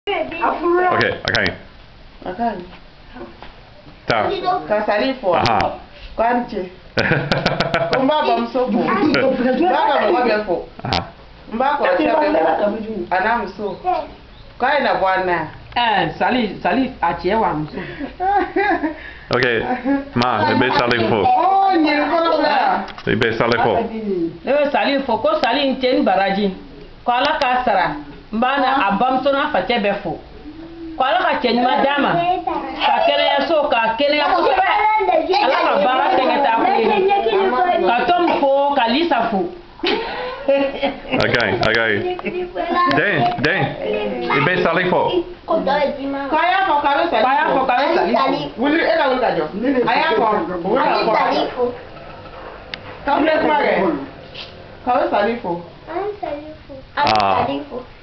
Okay, okay. Ta. Ka Salli for. Kwanche. Kumba bamsopo. Baba mwabefo. Mbako chabe. Anamso. Kai na bwana. Salli achiewa mso. Okay. Ma, le be Salli for. Oh, nyirikono bla. Le be Salli for. Le Salli for ko Salli nteni baraji. Ko ala ka sara. Mbana abamso na fate befo. Ko ala ka chenyi madama. Ka kele yaso ka kele yaso. Ala ka bara tengeta ko. Ka tom fo ka lisa fo. Okay. Den. Le be Salli for. Kaya for Salli. Will you ever look at you? Aya for. Come let's marry. Kaya Salli for. I'm Salli for.